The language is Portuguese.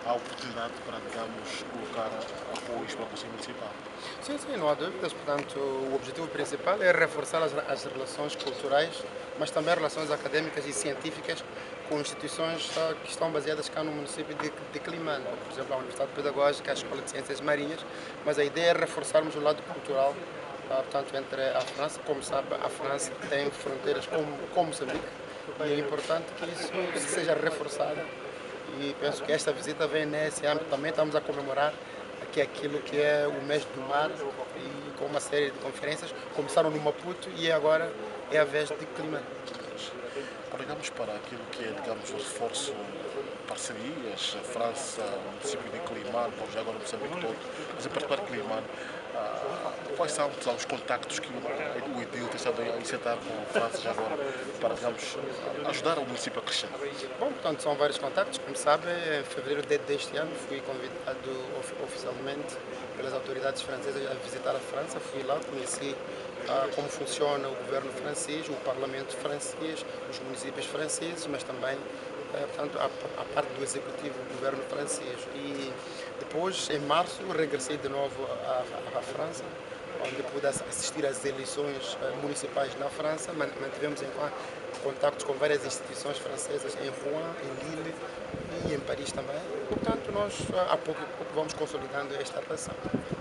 a oportunidade para, digamos, colocar apoios para o Conselho Municipal. Sim, não há dúvidas. Portanto, o objetivo principal é reforçar as relações culturais, mas também as relações acadêmicas e científicas com instituições que estão baseadas cá no município de Climane, como, por exemplo, a Universidade Pedagógica, a Escola de Ciências Marinhas, mas a ideia é reforçarmos o lado cultural, portanto, entre a França. Como sabe, a França tem fronteiras com Moçambique e é importante que isso seja reforçado e penso que esta visita vem nesse âmbito também. Estamos a comemorar aqui aquilo que é o mês do mar e com uma série de conferências. Começaram no Maputo e agora é a vez de Clima. Olhamos para aquilo que é, digamos, o reforço de parcerias, a França, o município de Climane, bom, já agora o Moçambique todo, mas em particular Climane, quais são os contactos que o Edil tem estado a iniciar com a França já agora para, digamos, ajudar o município a crescer? Bom, portanto, são vários contactos. Como sabe, em fevereiro deste ano fui convidado oficialmente pelas autoridades francesas a visitar a França. Fui lá, conheci como funciona o governo francês, o parlamento francês, os municípios franceses, mas também portanto, a parte do executivo do governo francês. E depois, em março, regressei de novo à França, onde pude assistir às eleições municipais na França. Mantivemos em contactos com várias instituições francesas em Rouen, em Lille e em Paris também. Portanto, nós a pouco e pouco vamos consolidando esta relação.